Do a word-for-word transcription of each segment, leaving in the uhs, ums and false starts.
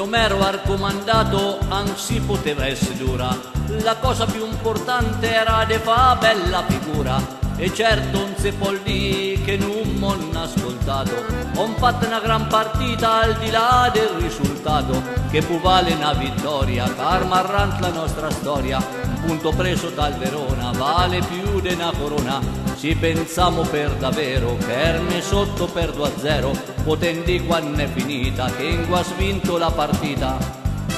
m'ero raccomandato, anzi poteva essere dura. La cosa più importante era de fa bella figura. E certo non si può dire che non m'ho ascoltato. Ho fatto una gran partita al di là del risultato, che può vale una vittoria, karma arrant la nostra storia. Un punto preso dal Verona vale più di una corona. Ci pensiamo per davvero, ferme sotto per due a zero, potendi quando è finita, che in qua ha vinto la partita.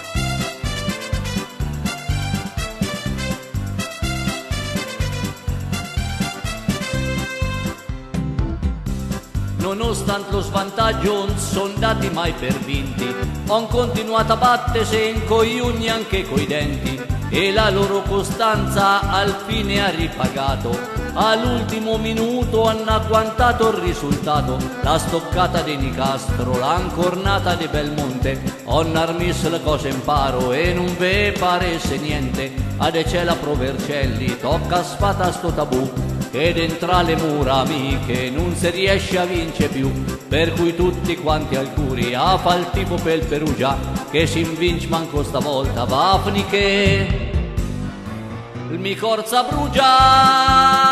Nonostante lo svantaggio non sono dati mai per vinti, han continuato a battersi in coi ugni anche coi denti, e la loro costanza al fine ha ripagato. All'ultimo minuto hanno agguantato il risultato, la stoccata di Nicastro, l'ancornata di Belmonte, hanno armesso le cose in paro e non ve paresse niente. Adesso la Provercelli tocca sfata a sto tabù, che dentro le mura amiche non si riesce a vincere più, per cui tutti quanti al curi a fa il tipo per il Perugia, che si invince manco stavolta va a finire che il mi corza brugia.